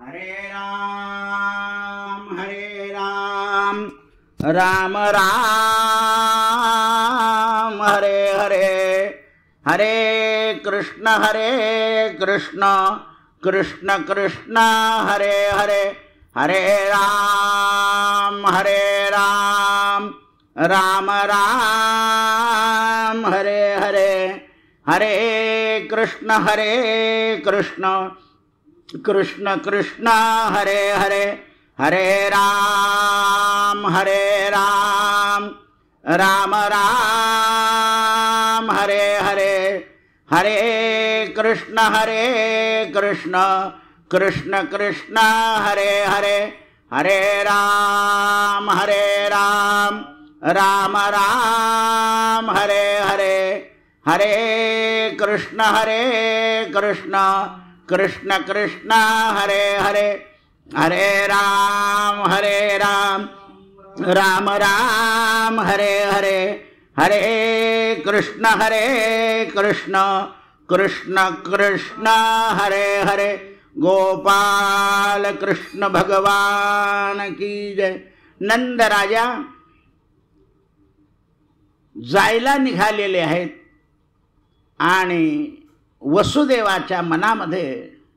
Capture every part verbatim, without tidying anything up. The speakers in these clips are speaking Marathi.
हरे राम हरे राम राम राम हरे हरे, हरे कृष्ण हरे कृष्ण कृष्ण कृष्ण हरे हरे, हरे राम हरे राम राम राम हरे हरे, हरे कृष्ण हरे कृष्ण कृष्ण कृष्ण हरे हरे, हरे राम हरे राम राम राम हरे हरे, हरे कृष्ण हरे कृष्ण कृष्ण कृष्ण हरे हरे, हरे राम हरे राम राम राम हरे हरे, हरे कृष्ण हरे कृष्ण कृष्ण कृष्ण हरे हरे, हरे राम हरे राम राम राम हरे हरे, हरे कृष्ण हरे कृष्ण कृष्ण कृष्ण हरे हरे। गोपाल कृष्ण भगवान की जय। नंद राजा जायला निघालेले आहेत आणि वसुदेवाच्या मनामध्ये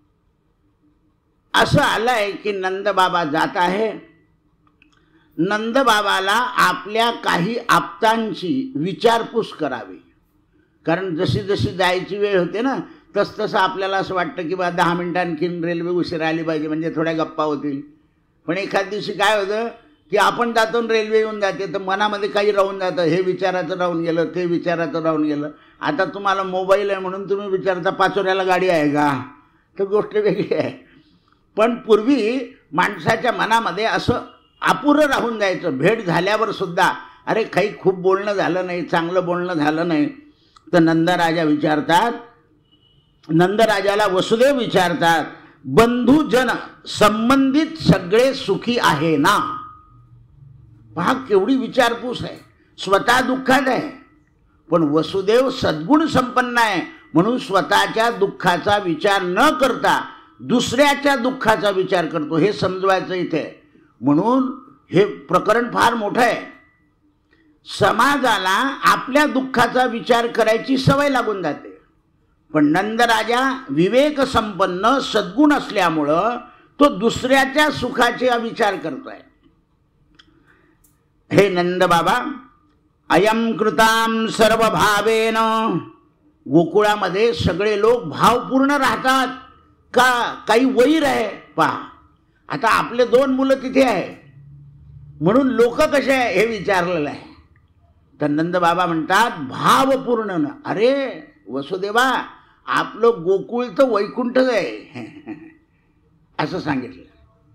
असं आलंय की नंदबाबा जात आहे. नंदबाबाला आपल्या काही आप्तांची विचारपूस करावी, कारण जशी जशी जायची वेळ होते ना तस तसं आपल्याला असं वाटतं की बा दहा मिनिटं आणखीन रेल्वे उशिरा आली पाहिजे म्हणजे थोड्या गप्पा होतील. पण एखाद दिवशी काय होतं की आपण जातो रेल्वे येऊन जाते तर मनामध्ये काही राहून जातं, हे विचाराचं राहून गेलं ते विचाराचं राहून गेलं. आता तुम्हाला मोबाईल आहे म्हणून तुम्ही विचारता पाचोऱ्याला गाडी आहे का, तर गोष्ट वेगळी आहे. पण पूर्वी माणसाच्या मनामध्ये असं अपुरं राहून जायचं. भेट झाल्यावर सुद्धा अरे काही खूप बोलणं झालं नाही, चांगलं बोलणं झालं नाही. तर नंदराजा विचारतात, नंदराजाला वसुदेव विचारतात, बंधुजन संबंधित सगळे सुखी आहे ना. पहा केवढी विचारपूस आहे. स्वतः दुःखात आहे पण वसुदेव सद्गुण संपन्न आहे म्हणून स्वतःच्या दुःखाचा विचार न करता दुसऱ्याच्या दुःखाचा विचार करतो. हे समजवायचं इथे. म्हणून हे प्रकरण फार मोठं आहे. समाजाला आपल्या दुःखाचा विचार करायची सवय लागून जाते. पण नंदराजा विवेक संपन्न सद्गुण असल्यामुळं तो दुसऱ्याच्या सुखाचा विचार करतोय. हे नंद बाबा, अयम कृताम सर्व भावेन. गोकुळामध्ये सगळे लोक भावपूर्ण राहतात का काही वैर आहे. पहा आता आपले दोन मुलं तिथे आहे म्हणून लोक कसे आहे हे विचारलेलं आहे. तर नंद बाबा म्हणतात भावपूर्ण न. अरे वसुदेवा, आपलं गोकुळ तर वैकुंठच आहे असं सांगितलं.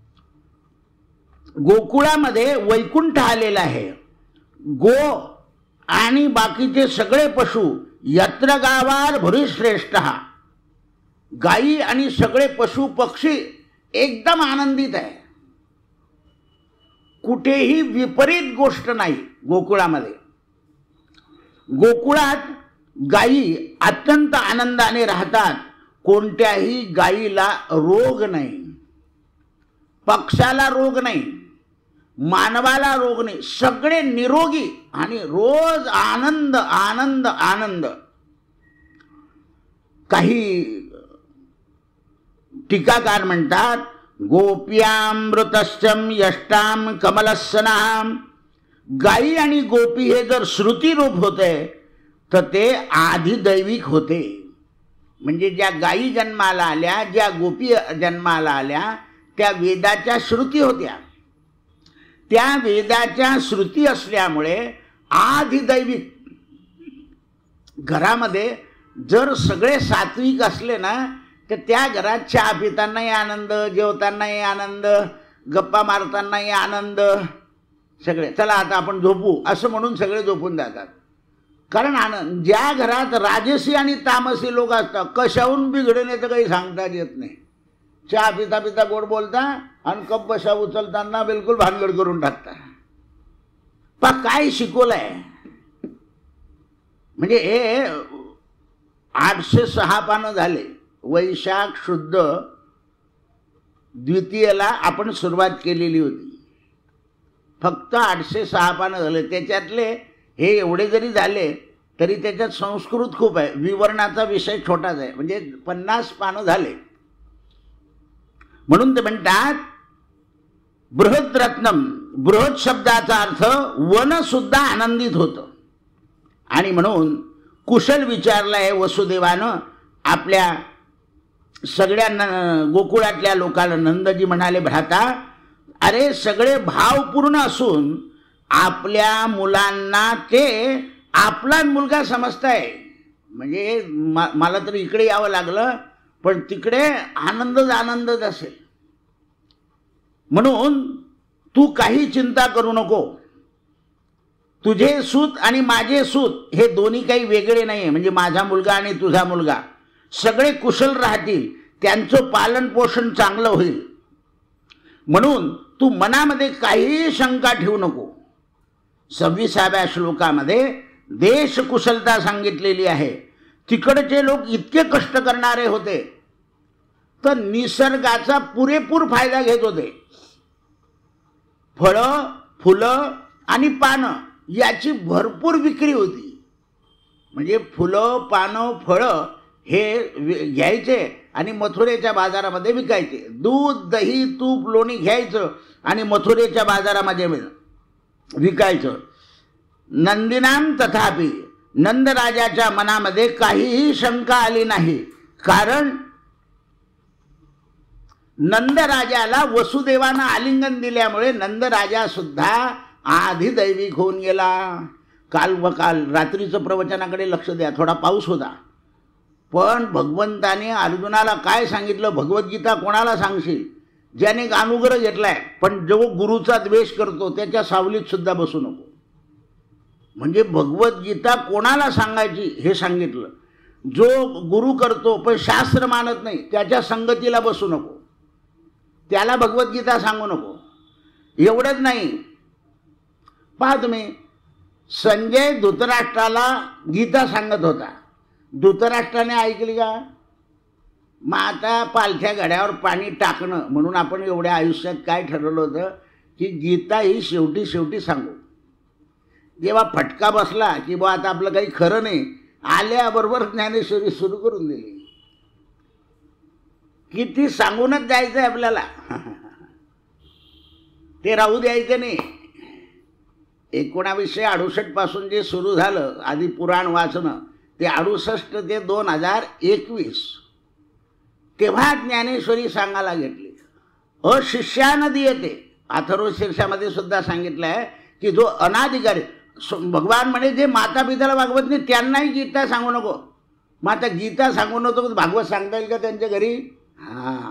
गोकुळामध्ये वैकुंठ आलेला आहे. गो आणि बाकीचे सगळे पशु यत्र गावार भूरिश्रेष्ठ. गायी आणि सगळे पशु पक्षी एकदम आनंदित आहे. कुठेही विपरीत गोष्ट नाही गोकुळामध्ये. गोकुळात गायी अत्यंत आनंदाने राहतात. कोणत्याही गायीला रोग नाही, पक्षाला रोग नाही, मानवाला रोग नाही. सगळे निरोगी आणि रोज आनंद आनंद आनंद. काही टीकाकार म्हणतात गोप्यामृतस्यम यष्टाम कमलसनाम. गायी आणि गोपी हे जर श्रुती रूप होते तर ते आधिदैविक होते. म्हणजे ज्या गायी जन्माला आल्या, ज्या गोपी जन्माला आल्या त्या वेदाच्या श्रुती होत्या. त्या वेदाच्या श्रुती असल्यामुळे आधिदैविक. घरामध्ये जर सगळे सात्विक असले ना तर त्या घरात चहा पितानाही आनंद, जेवतानाही आनंद, गप्पा मारतानाही आनंद. सगळे चला आता आपण झोपू असं म्हणून सगळे झोपून जातात. कारण आनंद. ज्या घरात राजसी आणि तामसी लोक असतात कशाहून बिघडून येतं काही सांगताच येत नाही. चहा पिता पिता गोड बोलता आणि कप बशा उचलताना बिलकुल भानगड करून टाकता. पा काय शिकवलंय म्हणजे हे आठशे सहा पानं झाले. वैशाख शुद्ध द्वितीयला आपण सुरुवात केलेली होती. फक्त आठशे सहा पानं झाले. त्याच्यातले हे एवढे जरी झाले तरी त्याच्यात संस्कृत खूप आहे. विवरणाचा विषय छोटाच आहे, म्हणजे पन्नास पानं झाले. म्हणून ते म्हणतात बृहद्रत्नम. बृहद शब्दाचा अर्थ वन सुद्धा आनंदित होतं. आणि म्हणून कुशल विचारलाय वसुदेवानं आपल्या सगळ्या गोकुळातल्या लोकांना. नंदजी म्हणाले, भ्राता, अरे सगळे भावपूर्ण असून आपल्या मुलांना ते आपला मुलगा समजताय. म्हणजे मला तर इकडे यावं लागलं, पण तिकडे आनंदच आनंदच असेल. म्हणून तू काही चिंता करू नको. तुझे सूत आणि माझे सूत हे दोन्ही काही वेगळे नाही. म्हणजे माझा मुलगा आणि तुझा मुलगा सगळे कुशल राहतील, त्यांचं पालन पोषण चांगलं होईल. म्हणून तू मनामध्ये काहीही शंका ठेवू नको. सव्वीसाव्या श्लोकामध्ये देश कुशलता सांगितलेली आहे. तिकडचे लोक इतके कष्ट करणारे होते तर निसर्गाचा पुरेपूर फायदा घेत होते. फळं, फुलं आणि पानं याची भरपूर विक्री होती. म्हणजे फुलं, पानं, फळं हे घ्यायचे आणि मथुरेच्या बाजारामध्ये विकायचे. दूध, दही, तूप, लोणी घ्यायचं आणि मथुरेच्या बाजारामध्ये विकायचं. नंदिनाम तथापि नंदराजाच्या मनामध्ये काहीही शंका आली नाही. कारण नंदराजाला वसुदेवानं आलिंगन दिल्यामुळे नंदराजा सुद्धा आधिदैविक होऊन गेला. काल व काल रात्रीचं प्रवचनाकडे लक्ष द्या. थोडा पाऊस होता, पण भगवंताने अर्जुनाला काय सांगितलं? भगवद्गीता कोणाला सांगशील? ज्याने अनुग्रह घेतलाय, पण जो गुरुचा द्वेष करतो त्याच्या सावलीत सुद्धा बसू नको. म्हणजे भगवद्गीता कोणाला सांगायची हे सांगितलं. जो गुरु करतो पण शास्त्र मानत नाही त्याच्या संगतीला बसू नको, त्याला भगवद्गीता सांगू नको. एवढंच नाही, पहा तुम्ही, संजय धृतराष्ट्राला गीता सांगत होता. धृतराष्ट्राने ऐकली का? मग आता पालथ्या घड्यावर पाणी टाकणं म्हणून आपण एवढ्या आयुष्यात काय ठरवलं होतं की गीता ही शेवटी शेवटी सांगू. जेव्हा फटका बसला की बा आता आपलं काही खरं नाही, आल्याबरोबर ज्ञानेश्वरी सुरू करून दिली. किती सांगूनच जायचं आहे आपल्याला, ते राहू द्यायचं नाही. एकोणावीसशे अडुसष्ट पासून जे सुरू झालं आधी पुराण वाचणं, ते अडुसष्ट ते दोन हजार एकवीस तेव्हा ज्ञानेश्वरी सांगायला घेतली. अशिष्यानं दीयते. अथर्व शीर्षामध्ये सुद्धा सांगितलं आहे की जो अनाधिकारी, भगवान म्हणे जे माता पित्याला भागवत नाही त्यांनाही गीता सांगू नको. मग आता गीता सांगू नको भागवत सांगता येईल का त्यांच्या घरी? हा,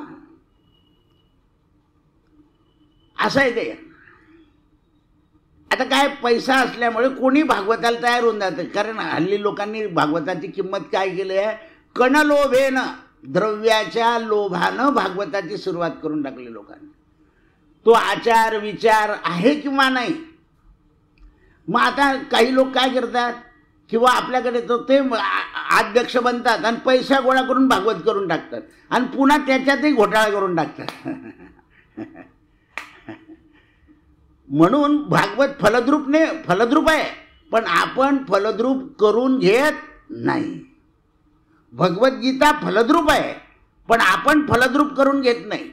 असं आहे ते. आता काय, पैसा असल्यामुळे कोणी भागवताला तयार होऊन जातं. कारण हल्ली लोकांनी भागवताची किंमत काय केली आहे? कणलोभेनं, द्रव्याच्या लोभानं भागवताची सुरुवात करून टाकली लोकांनी. तो आचार विचार आहे किंवा नाही. मग आता काही लोक काय करतात, किंवा आपल्याकडे तो ते अध्यक्ष बनतात आणि पैसा गोळा करून भागवत करून टाकतात आणि पुन्हा त्याच्यातही घोटाळा करून टाकतात. म्हणून भागवत फलद्रूपने फलद्रूप आहे, पण आपण फलद्रूप करून घेत नाही. भगवद्गीता फलद्रूप आहे, पण आपण फलद्रूप करून घेत नाही.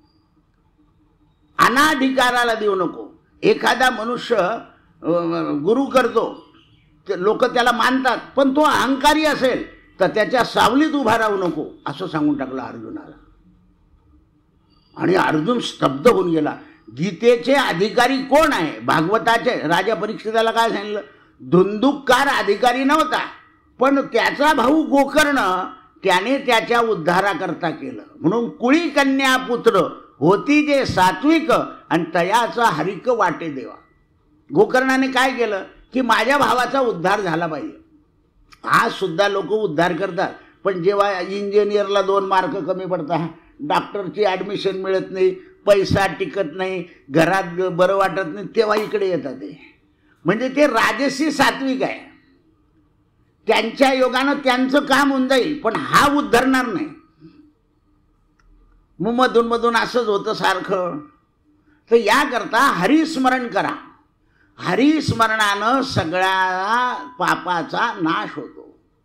अनाधिकाराला देऊ नको. एखादा मनुष्य गुरु करतो, लोक त्याला मानतात, पण तो अहंकारी असेल तर त्याच्या सावलीत उभा राहू नको असं सांगून टाकलं अर्जुनाला. आणि अर्जुन स्तब्ध होऊन गेला. गीतेचे अधिकारी कोण आहे? भागवताचे राजा परीक्षिताला काय सांगितलं? धुंदुककार अधिकारी नव्हता, पण त्याचा भाऊ गोकर्ण त्याने त्याच्या उद्धाराकरता केलं. म्हणून कुळी कन्या पुत्र होती जे सात्विक आणि तयाचा हरिक वाटे देवा. गोकर्णाने काय केलं की माझ्या भावाचा उद्धार झाला पाहिजे. आज सुद्धा लोक उद्धार करतात, पण जेव्हा इंजिनियरला दोन मार्क कमी पडतात, डॉक्टरची ॲडमिशन मिळत नाही, पैसा टिकत नाही, घरात बरं वाटत नाही, तेव्हा इकडे येतात ते. म्हणजे ते राजसी सात्विक आहे. त्यांच्या योगानं त्यांचं काम होऊन जाईल, पण हा उद्धरणार नाही. मग मधून मधून असंच होतं सारखं. तर याकरता हरिस्मरण करा. हरिस्मरणानं सगळ्या पापाचा नाश होतो.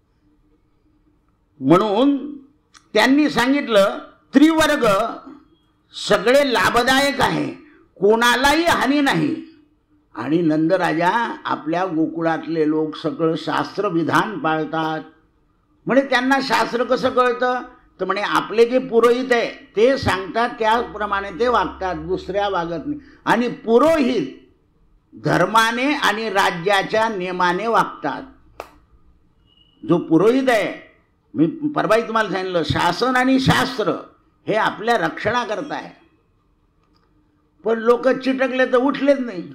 म्हणून त्यांनी सांगितलं त्रिवर्ग सगळे लाभदायक आहे, कोणालाही हानी नाही. आणि नंदराजा आपल्या गोकुळातले लोक सगळं शास्त्र विधान पाळतात. म्हणजे त्यांना शास्त्र कसं कळतं तर म्हणे आपले जे पुरोहित आहे ते सांगतात त्याप्रमाणे ते वागतात, दुसऱ्या वागत नाही. आणि पुरोहित धर्माने आणि राज्याच्या नियमाने वागतात. जो पुरोहित आहे, मी परवाही तुम्हाला सांगितलं, शासन आणि शास्त्र हे आपल्या रक्षणाकरता आहे. पण लोक चिटकले तर उठलेच नाही.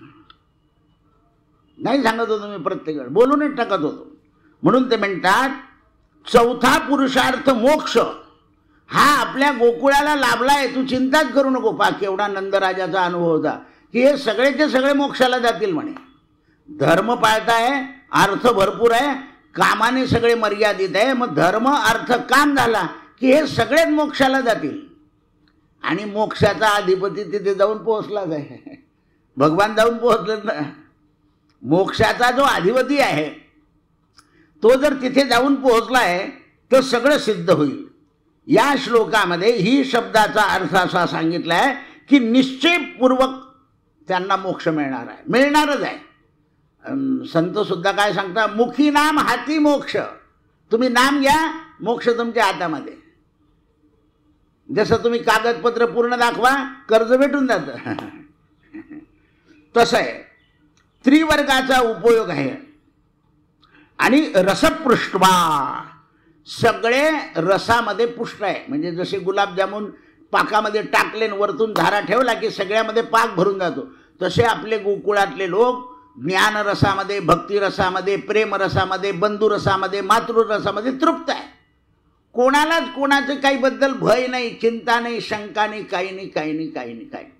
नाही सांगत होतो मी, प्रत्येक वेळ बोलूनच टाकत होतो. म्हणून ते म्हणतात चौथा पुरुषार्थ मोक्ष हा आपल्या गोकुळाला लाभला आहे, तू चिंताच करू नको. पा केवढा नंदराजाचा अनुभव होता की हे सगळेचे सगळे मोक्षाला जातील म्हणे. धर्म पाळताय, अर्थ भरपूर आहे, कामाने सगळे मर्यादित आहे. मग धर्म अर्थ काम झाला की हे सगळेच मोक्षाला जातील. आणि मोक्षाचा अधिपती तिथे जाऊन पोहोचलाच आहे. भगवान जाऊन पोहोचलेत ना. मोक्षाचा जो अधिपती आहे तो जर तिथे जाऊन पोहोचला आहे तर सगळं सिद्ध होईल. या श्लोकामध्ये ही शब्दाचा अर्थ असा सांगितला आहे की निश्चयपूर्वक त्यांना मोक्ष मिळणार आहे, मिळणारच आहे. संत सुद्धा काय सांगता, मुखी नाम हाती मोक्ष. तुम्ही नाम घ्या, मोक्ष तुमच्या हातामध्ये. जसं तुम्ही कागदपत्र पूर्ण दाखवा, कर्ज भेटून जातं. तसं आहे. त्रिवर्गाचा उपयोग आहे. आणि रसपृष्ठवा सगळे रसामध्ये पुष्ट आहे. म्हणजे जसे गुलाबजामुन पाकामध्ये टाकले वरतून धारा ठेवला की सगळ्यामध्ये पाक भरून जातो, तसे आपले गोकुळातले लोक ज्ञानरसामध्ये, भक्तिरसामध्ये, प्रेमरसामध्ये, बंधुरसामध्ये, मातृरसामध्ये तृप्त आहे. कोणालाच कोणाचं काही बद्दल भय नाही, चिंता नाही, शंका नाही, काही नाही, काही नाही, काही नाही, काही.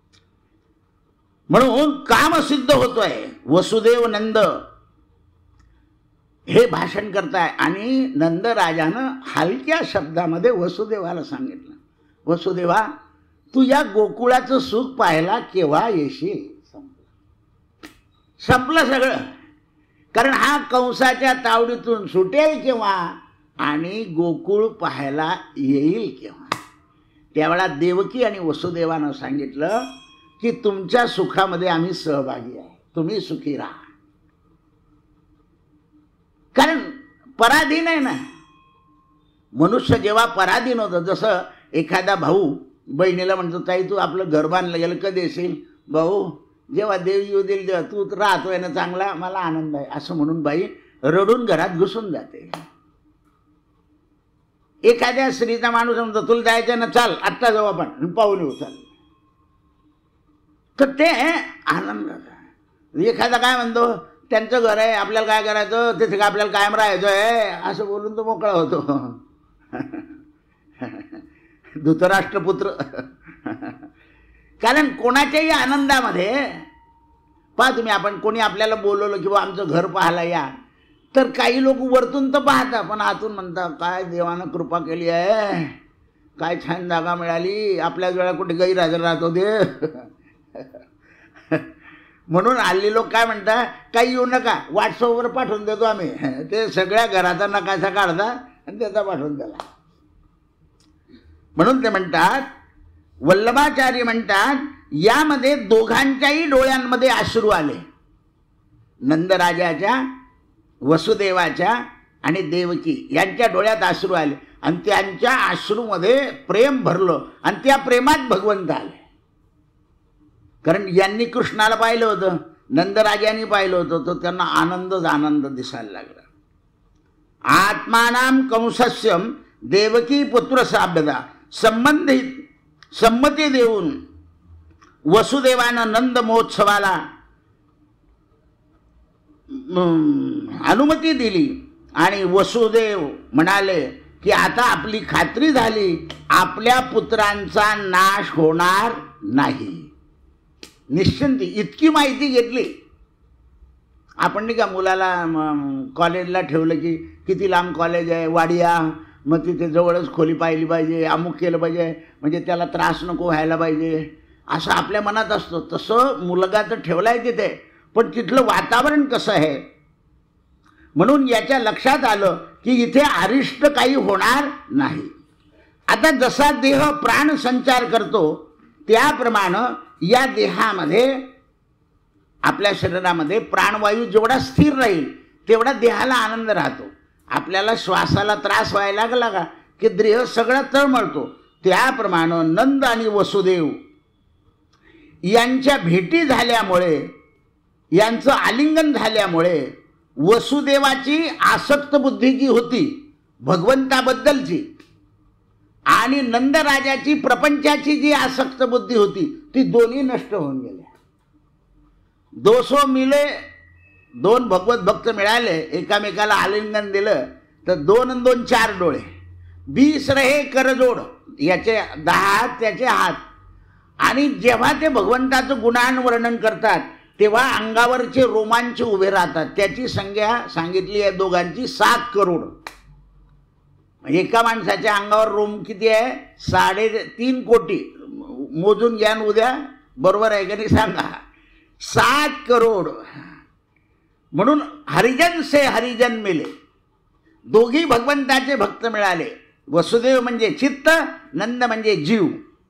म्हणून काम सिद्ध होतोय. वसुदेव नंद हे भाषण करताय आणि नंदराजानं हलक्या शब्दामध्ये वसुदेवाला सांगितलं, वसुदेवा तू या गोकुळाचं सुख पाहायला केव्हा येशील? संपलं सगळं. कारण हा कंसाच्या तावडीतून सुटेल केव्हा आणि गोकुळ पाहायला येईल केव्हा? त्यावेळा देवकी आणि वसुदेवानं सांगितलं की तुमच्या सुखामध्ये आम्ही सहभागी आहे, तुम्ही सुखी राहा. कारण पराधीन आहे ना. मनुष्य जेव्हा पराधीन होतं, जसं एखादा भाऊ बहिणीला म्हणतो ताई तू आपलं घर बांधलं गेलं कधी येशील? भाऊ जेव्हा देव येऊ देईल तेव्हा, तू राहतोय ना चांगला, मला आनंद आहे असं म्हणून बाई रडून घरात घुसून जाते. एखाद्या स्त्रीचा माणूस म्हणतो तुला जायचं ना, चाल आत्ता जाऊ आपण पाहून येऊ, चाल. तर ते आनंद. एखादा काय म्हणतो त्यांचं घर आहे, आपल्याला काय करायचं, तिथे काय आपल्याला कायम राहायचं आहे असं बोलून तो मोकळा होतो. धृतराष्ट्रपुत्र. कारण कोणाच्याही आनंदामध्ये पहा तुम्ही, आपण कोणी आपल्याला बोलवलं किंवा आमचं घर पाहायला या, तर काही लोक वरतून तर पाहता पण आतून म्हणतात काय देवानं कृपा केली आहे, काय छान जागा मिळाली, आपल्याच वेळा कुठे गैरहजर राहतो दे. म्हणून हल्ली लोक काय म्हणतात, काही येऊ नका, व्हॉट्सअपवर पाठवून देतो आम्ही. ते सगळ्या घराचा नकाशा काढता आणि त्याचा पाठवून द्याला. म्हणून ते म्हणतात, वल्लभाचार्य म्हणतात यामध्ये दोघांच्याही डोळ्यांमध्ये अश्रू आले. नंदराजाच्या, वसुदेवाच्या आणि देवकी यांच्या डोळ्यात अश्रू आले आणि त्यांच्या अश्रूमध्ये प्रेम भरलं आणि त्या प्रेमात भगवंत आले. कारण यांनी कृष्णाला पाहिलं होतं, नंदराजांनी पाहिलं होतं, तर त्यांना आनंदच आनंद दिसायला लागला. आत्मानाम कंसस्यम देवकी पुत्र साभ्यता संबंधित संमती देऊन वसुदेवानं नंद महोत्सवाला अनुमती दिली आणि वसुदेव म्हणाले की आता आपली खात्री झाली, आपल्या पुत्रांचा नाश होणार नाही. निश्चिंती. इतकी माहिती घेतली. आपण नाही का मुलाला कॉलेजला ठेवलं की किती लांब कॉलेज आहे, वाडिया, मग तिथे जवळच खोली पाहिली पाहिजे, अमुक केलं पाहिजे, म्हणजे त्याला त्रास नको व्हायला पाहिजे, असं आपल्या मनात असतं. तसं मुलगा तर ठेवला आहे तिथे, पण तिथलं वातावरण कसं आहे. म्हणून याच्या लक्षात आलं की इथे अरिष्ट काही होणार नाही. आता जसा देह प्राण संचार करतो त्याप्रमाणे या देहामध्ये, आपल्या शरीरामध्ये प्राणवायू जेवढा स्थिर राहील तेवढा देहाला आनंद राहतो. आपल्याला श्वासाला त्रास व्हायला लागला का की देह सगळा तळमळतो. त्याप्रमाणे नंद आणि वसुदेव यांच्या भेटी झाल्यामुळे, यांचं आलिंगन झाल्यामुळे वसुदेवाची आसक्त बुद्धी जी होती भगवंताबद्दलची आणि नंदराजाची प्रपंचाची जी आसक्त बुद्धी होती ती दोन्ही नष्ट होऊन गेल्या. दोसो मिले, दोन भगवत भक्त मिळाले, एकामेकाला आलिंगन दिलं तर दोन आणि दोन चार डोळे, बीस रहे करजोड, याचे दहा हात त्याचे हात. आणि जेव्हा ते भगवंताचं गुणान वर्णन करतात तेव्हा अंगावरचे रोमांच उभे राहतात. त्याची संख्या सांगितली आहे दोघांची सात करोड. एका माणसाच्या अंगावर रोम किती आहे? साडे तीन कोटी. मोजून घ्या उद्या, बरोबर आहे का नाही सांगा. सात करोड. म्हणून हरिजन से हरिजन मिले, दोघी भगवंताचे भक्त मिळाले. वसुदेव म्हणजे चित्त, नंद म्हणजे जीव.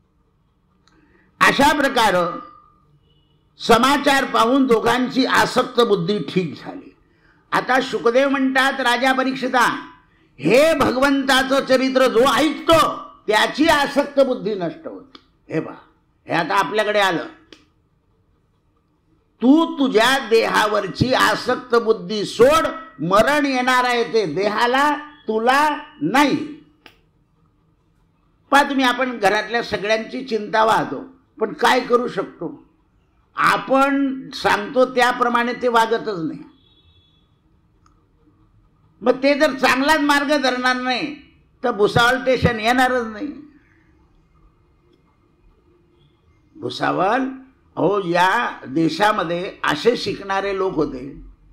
अशा प्रकार समाचार पाहून दोघांची आसक्त बुद्धी ठीक झाली. आता शुकदेव म्हणतात, राजा परीक्षिता, हे भगवंताचं चरित्र जो ऐकतो त्याची आसक्त बुद्धी नष्ट होते. हे बा, हे आता आपल्याकडे आलं. तू तुझ्या देहावरची आसक्त बुद्धी सोड, मरण येणार आहे ते देहाला, तुला नाही. पहा तुम्ही, आपण घरातल्या सगळ्यांची चिंता वाहतो, पण काय करू शकतो? आपण सांगतो त्याप्रमाणे ते वागतच नाही. मग ते जर चांगलाच मार्ग धरणार नाही तर भुसावळ स्टेशन येणारच नाही. भुसावळ, अहो, या देशामध्ये असे शिकणारे लोक होते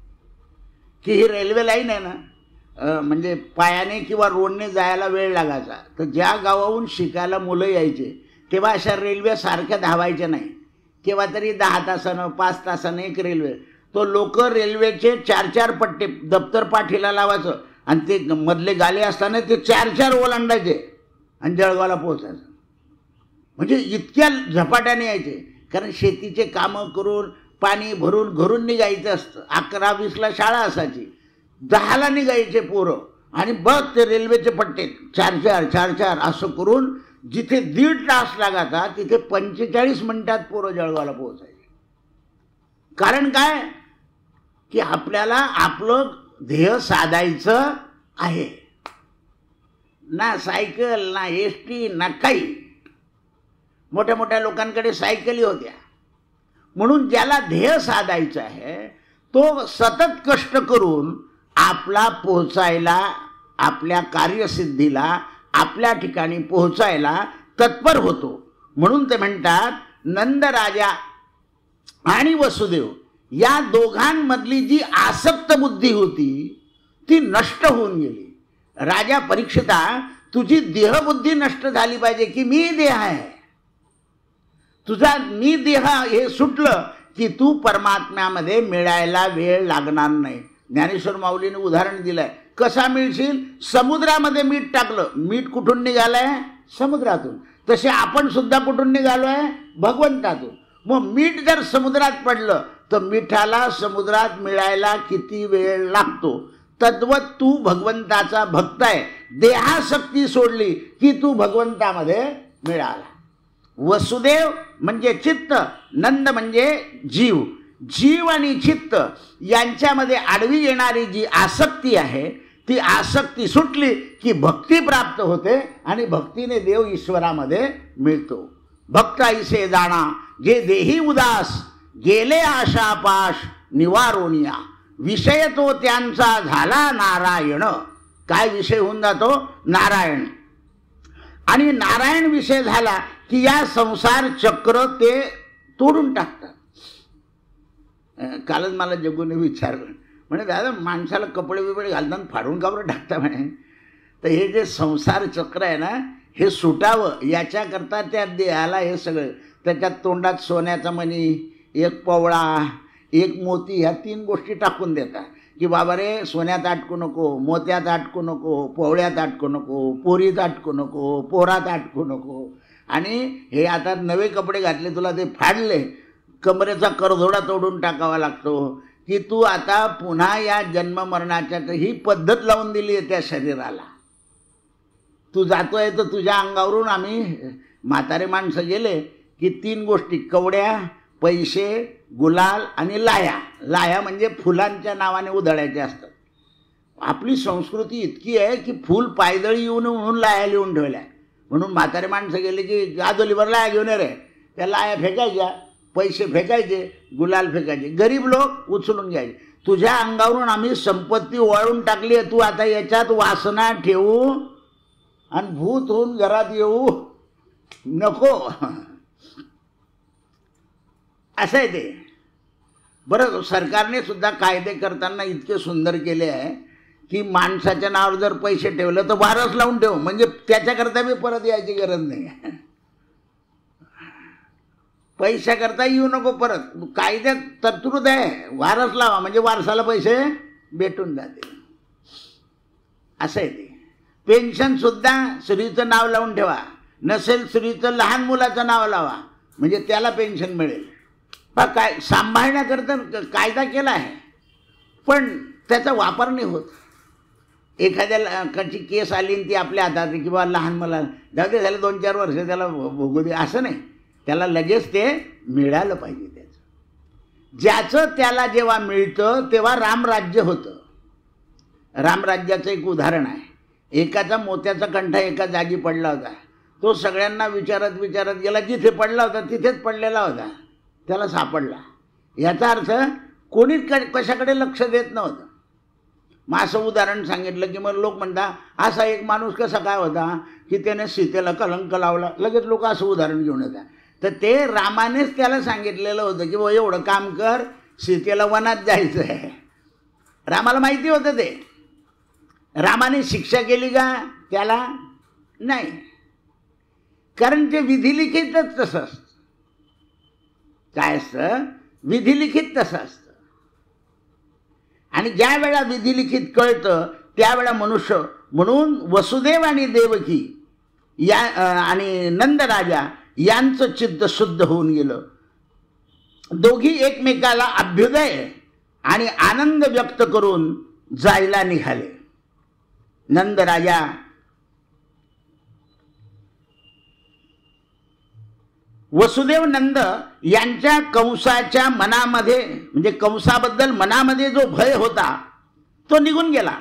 की ही रेल्वे लाईन आहे ना, म्हणजे पायाने किंवा रोडने जायला वेळ लागायचा. तर ज्या गावाहून शिकायला मुलं यायचे तेव्हा अशा रेल्वे सारख्या धावायच्या नाही. केव्हा तरी दहा तासानं पाच तासानं एक रेल्वे. तो लोक रेल्वेचे चार चार पट्टे दप्तर पाठीला लावायचं आणि ते मधले गाले असताना ते चार चार ओलांडायचे आणि जळगावला पोहोचायचं. म्हणजे इतक्या झपाट्याने यायचे, कारण शेतीचे कामं करून पाणी भरून घरून निघायचं असतं. अकरा वीसला शाळा असायची, दहाला निघायचे पोरं आणि बघ ते रेल्वेचे पट्टे चार चार चार चार असं करून जिथे दीड तास लागायचा तिथे पंचेचाळीस मिनिटात पोरं जळगावला पोहोचायचे. कारण काय की आपल्याला आपलं ध्येय साधायचं आहे. ना सायकल, ना एस टी, ना काही. मोठ्या मोठ्या लोकांकडे सायकली होत्या. म्हणून ज्याला ध्येय साधायचं आहे तो सतत कष्ट करून आपला पोहोचायला, आपल्या कार्यसिद्धीला, आपल्या ठिकाणी पोहोचायला तत्पर होतो. म्हणून ते म्हणतात, नंदराजा आणि वसुदेव या दोघांमधली जी आसक्त बुद्धी होती ती नष्ट होऊन गेली. राजा परीक्षिता, तुझी देहबुद्धी नष्ट झाली पाहिजे की मी देह आहे. तुझा मी देह हे सुटलं की तू परमात्म्यामध्ये मिळायला वेळ लागणार नाही. ज्ञानेश्वर माऊलीने उदाहरण दिलंय. कसा मिळशील? समुद्रामध्ये मीठ टाकलं, मीठ कुठून निघालंय? समुद्रातून. तसे आपण सुद्धा कुठून निघालोय? भगवंतातून. मग मीठ जर समुद्रात पडलं तर मिठाला समुद्रात मिळायला किती वेळ लागतो? तद्वत तू भगवंताचा भक्त आहे. देहासक्ती सोडली की तू भगवंतामध्ये मिळाला. वसुदेव म्हणजे चित्त, नंद म्हणजे जीव. जीव आणि चित्त यांच्यामध्ये आडवी येणारी जी आसक्ती आहे ती आसक्ती सुटली की भक्ती प्राप्त होते आणि भक्तीने देव ईश्वरामध्ये मिळतो. भक्त ऐसे जाणा जे देही उदास, गेले आशा पाश निवारोनिया. विषय तो त्यांचा झाला नारायण. काय विषय होऊन जातो? नारायण. आणि नारायण विषय झाला की या संसार चक्र ते तोडून टाकतात. कालच मला जगूने विचारलं, म्हणे दादा माणसाला कपडे बिपडे घालताना फाडून का बरं टाकता म्हणे. तर हे जे संसार चक्र आहे ना, हे सुटावं याच्याकरता त्या देहाला हे सगळं, त्याच्यात तोंडात सोन्याचा मणी, एक पवळा, एक मोती, ह्या तीन गोष्टी टाकून देतात की बाबा रे सोन्यात अटकू नको, मोत्यात अटकू नको, पवळ्यात अटकू नको, पोरीत अटकू नको, पोरात अटकू नको. आणि हे आता नवे कपडे घातले, तुला ते फाडले, कमरेचा करधोडा तोडून टाकावा लागतो की तू आता पुन्हा या जन्म मरणाच्या, ही पद्धत लावून दिली आहे त्या शरीराला. तू जातोय तर तुझ्या अंगावरून आम्ही म्हातारे माणसं गेले की तीन गोष्टी, कवड्या, पैसे, गुलाल आणि लाया. लाया म्हणजे फुलांच्या नावाने उधळायच्या असतात. आपली संस्कृती इतकी आहे की फूल पायदळी येऊन म्हणून लाया लिहून ठेवल्या. म्हणून म्हातारे माणसं गेले की गादोलीवर लाया घेऊन रे, त्या लाया फेकायच्या, पैसे फेकायचे, गुलाल फेकायचे. गरीब लोक उचलून घ्यायचे. तुझ्या अंगावरून आम्ही संपत्ती वळून टाकली आहे, तू आता याच्यात वासना ठेवू आणि भूत होऊन घरात येऊ नको. असं आहे ते. बरं, सरकारने सुद्धा कायदे करताना इतके सुंदर केले आहे की माणसाच्या नावावर जर पैसे ठेवलं तर वारस लावून ठेव, म्हणजे त्याच्याकरता बी परत यायची गरज नाही. पैशाकरता येऊ नको परत. कायद्यात तरतूद आहे, वारस लावा म्हणजे वारसाला पैसे भेटून जाते. असं आहे ते. पेन्शन सुद्धा स्त्रीचं नाव लावून ठेवा, नसेल स्त्रीचं लहान मुलाचं नाव लावा म्हणजे त्याला पेन्शन मिळेल. पण काय सांभाळण्याकरता कायदा केला आहे, पण त्याचा वापर नाही होत. एखाद्या कची केस आली आणि ती आपल्या हातात की बा लहान मुला जाऊ दे, झालं दोन चार वर्ष त्याला भोगू दे, असं नाही. त्याला लगेच ते मिळालं पाहिजे. त्याचं ज्याचं त्याला जेव्हा मिळतं तेव्हा रामराज्य होतं. रामराज्याचं एक उदाहरण आहे. एकाचा मोत्याचा कंठा एका जागी पडला होता. तो सगळ्यांना विचारत विचारत गेला, जिथे पडला होता तिथेच पडलेला होता, त्याला सापडला. याचा अर्थ कोणीच कशाकडे लक्ष देत नव्हतं. मग असं उदाहरण सांगितलं की मग लोक म्हणतात असा एक माणूस कसा काय होता की त्याने सीतेला कलंक लावला. लगेच लोक असं उदाहरण घेऊन येतात. तर ते रामानेच त्याला सांगितलेलं होतं की बाबा एवढं काम कर, सीतेला वनात जायचं आहे. रामाला माहिती होतं ते. रामाने शिक्षा केली का त्याला? नाही, कारण ते विधिलिखितच तसं असतं. काय असतं? विधिलिखित तसं असतं. आणि ज्या वेळा विधिलिखित कळतं त्यावेळा मनुष्य, म्हणून वसुदेव आणि देवकी या आणि नंदराजा यांचं चित्त शुद्ध होऊन गेलं. दोघी एकमेकाला अभ्युदय आणि आनंद व्यक्त करून जायला निघाले. नंदराजा वसुदेव नंद यांच्या कंसाच्या मनामध्ये, म्हणजे कंसाबद्दल मनामध्ये जो भय होता तो निघून गेला.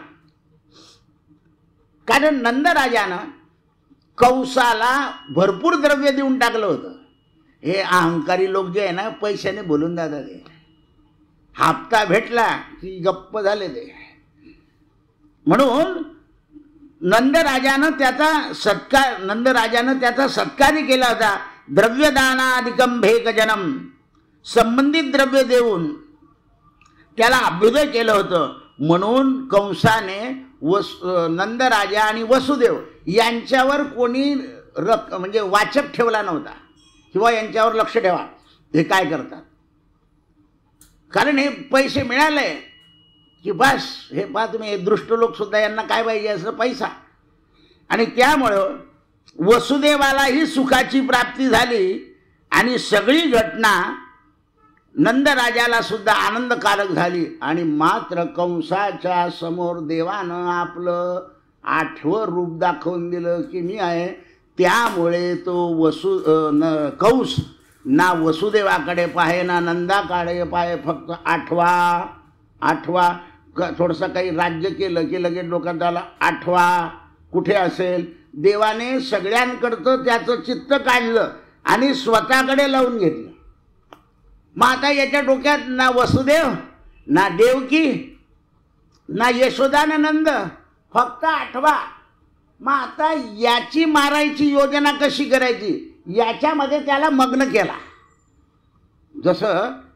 कारण नंदराजानं कंसाला भरपूर द्रव्य देऊन टाकलं होतं. हे अहंकारी लोक जे आहे ना, पैशाने बोलून जातात. ते हप्ता भेटला की गप्प झाले ते. म्हणून नंदराजानं त्याचा सत्कार नंदराजानं त्याचा सत्कारही केला होता. द्रव्यदानादिकं भेकजनम, संबंधित द्रव्य देऊन त्याला अभ्युदय केलं होतं. म्हणून कंसाने वस नंदराजा आणि वसुदेव यांच्यावर कोणी रक म्हणजे वाचक ठेवला नव्हता किंवा यांच्यावर लक्ष ठेवा हे काय करतात. कारण हे पैसे मिळाले की बस, हे पहा तुम्ही, दृष्ट लोक सुद्धा यांना काय पाहिजे असं पैसा. आणि त्यामुळं वसुदेवालाही सुखाची प्राप्ती झाली आणि सगळी घटना नंदराजाला सुद्धा आनंदकारक झाली. आणि मात्र कंसाच्या समोर देवानं आपलं आठवं रूप दाखवून दिलं की मी आहे. त्यामुळे तो वसु न कंस ना वसुदेवाकडे पाहे ना नंदाकडे पाहे, फक्त आठवा आठवा थोडंसं काही राज्य केलं की लगेच डोक्यात आला आठवा कुठे असेल. देवाने सगळ्यांकडचं त्याचं चित्त काढलं आणि स्वतःकडे लावून घेतलं. मग आता याच्या डोक्यात ना वसुदेव ना देवकी ना यशोदा ना नंद, फक्त आठवा. मग आता याची मारायची योजना कशी करायची याच्यामध्ये त्याला मग्न केला. जसं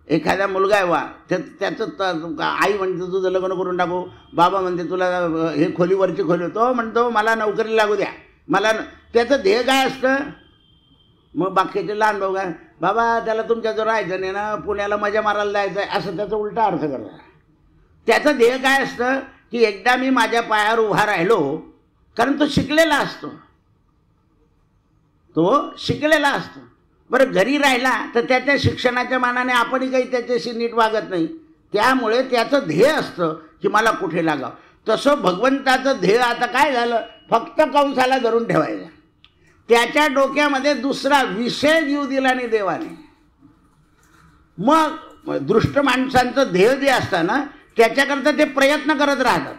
एखादा मुलगा आहे वा त्या त्याचं आई म्हणते तुझं लग्न करून टाकू, बाबा म्हणते तुला हे खोलीवरची खोली, तो म्हणतो मला नोकरी लागू द्या मला, त्याचं ध्येय काय असतं. मग बाकीचे लहान भाऊ काय, बाबा त्याला तुमच्याजवळ राहायचं नाही ना, पुण्याला मजा मारायला जायचं आहे, असं त्याचा उलटा अर्थ करतात. त्याचं ध्येय काय असतं की एकदा मी माझ्या पायावर उभा राहिलो, कारण तो शिकलेला असतो, तो शिकलेला असतो. बरं घरी राहिला तर त्याच्या शिक्षणाच्या मानाने आपणही काही त्याच्याशी नीट वागत नाही, त्यामुळे त्याचं ध्येय असतं की मला कुठे लागावं. तसं भगवंताचं ध्येय आता काय झालं, फक्त कंसाला धरून ठेवायचं. त्याच्या डोक्यामध्ये दुसरा विषय येऊ दिला नाही देवाने. मग दृष्ट माणसांचं ध्येय जे असतं ना त्याच्याकरता ते प्रयत्न करत राहतात.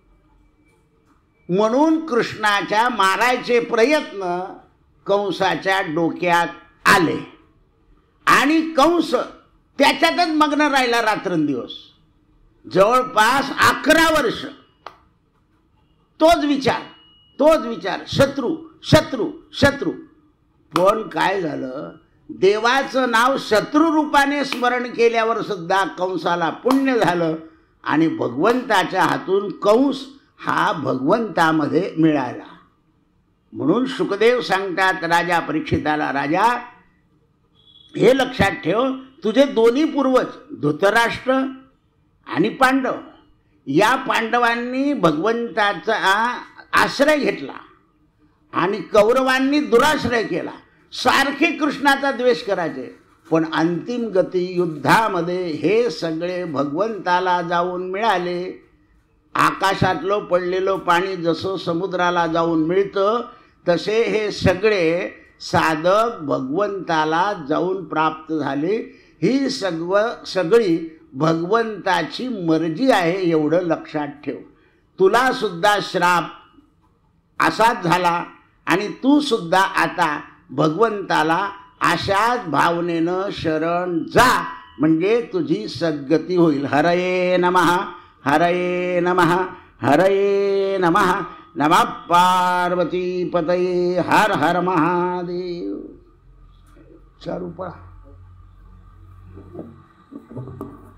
म्हणून कृष्णाच्या मारायचे प्रयत्न कंसाच्या डोक्यात आले आणि कंस त्याच्यातच मग्न राहिला रात्रंदिवस. जवळपास अकरा वर्ष तोच विचार तोच विचार शत्रू शत्रू शत्रू. पण काय झालं, देवाचं नाव शत्रू रूपाने स्मरण केल्यावर सुद्धा कंसाला पुण्य झालं आणि भगवंताच्या हातून कंस हा भगवंतामध्ये मिळाला. म्हणून शुकदेव सांगतात राजा परीक्षिताला, राजा हे लक्षात ठेव, तुझे दोन्ही पूर्वज धृतराष्ट्र आणि पांडव, या पांडवांनी भगवंताचा आश्रय घेतला आणि कौरवांनी दुराश्रय केला. सारखे कृष्णाचा द्वेष करायचे, पण अंतिम गती युद्धामध्ये हे सगळे भगवंताला जाऊन मिळाले. आकाशातलं पडलेलं पाणी जसं समुद्राला जाऊन मिळतं तसे हे सगळे साधक भगवंताला जाऊन प्राप्त झाले. ही सगव सगळी भगवंताची मर्जी आहे, एवढं लक्षात ठेव. तुला सुद्धा श्राप असाच झाला आणि तू सुद्धा आता भगवंताला अशाच भावनेनं शरण जा, म्हणजे तुझी सद्गती होईल. हरये नमः हरये नमः हरये नमः. नमः पार्वती पतये. हर हर महादेव. चारू पळा.